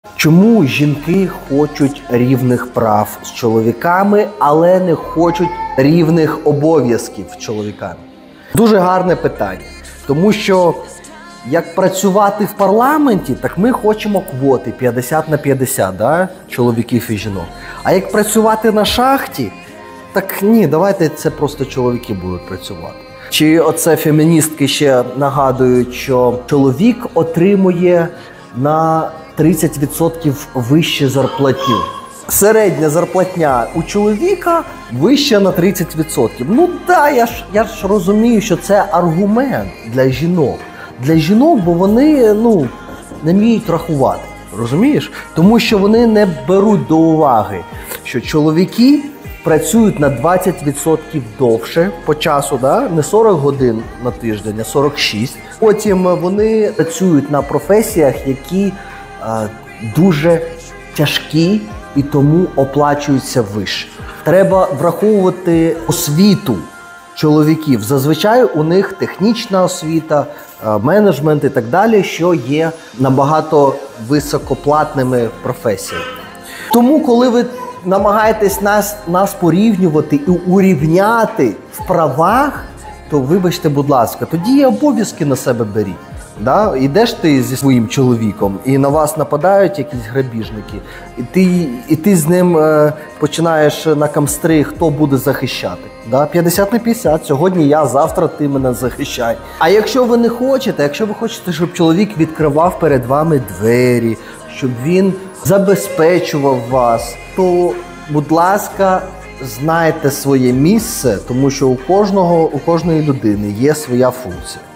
Чому жінки хочуть рівних прав з чоловіками, але не хочуть рівних обов'язків з чоловіками? Дуже гарне питання. Тому що як працювати в парламенті, так ми хочемо квоти 50 на 50, да? Чоловіків і жінок. А як працювати на шахті, так ні, давайте це просто чоловіки будуть працювати. Чи оце феміністки ще нагадують, що чоловік отримує на 30% вище зарплатню. Середня зарплатня у чоловіка вища на 30%. Ну так, я ж розумію, що це аргумент для жінок. Для жінок, бо вони, не вміють рахувати, розумієш? Тому що вони не беруть до уваги, що чоловіки працюють на 20% довше по часу, да? Не 40 годин на тиждень, а 46. Потім вони працюють на професіях, які дуже тяжкі і тому оплачуються вище. Треба враховувати освіту чоловіків. Зазвичай у них технічна освіта, менеджмент і так далі, що є набагато високоплатними професіями. Тому, коли ви намагаєтесь нас порівнювати і урівняти в правах, то вибачте, будь ласка, тоді і обов'язки на себе беріть. Да? Ідеш ти зі своїм чоловіком, і на вас нападають якісь грабіжники, і ти з ним починаєш на камстри, хто буде захищати. Да? 50 на 50, сьогодні я, завтра ти мене захищай. А якщо ви не хочете, якщо ви хочете, щоб чоловік відкривав перед вами двері, щоб він забезпечував вас, то, будь ласка, знайте своє місце, тому що у кожної людини є своя функція.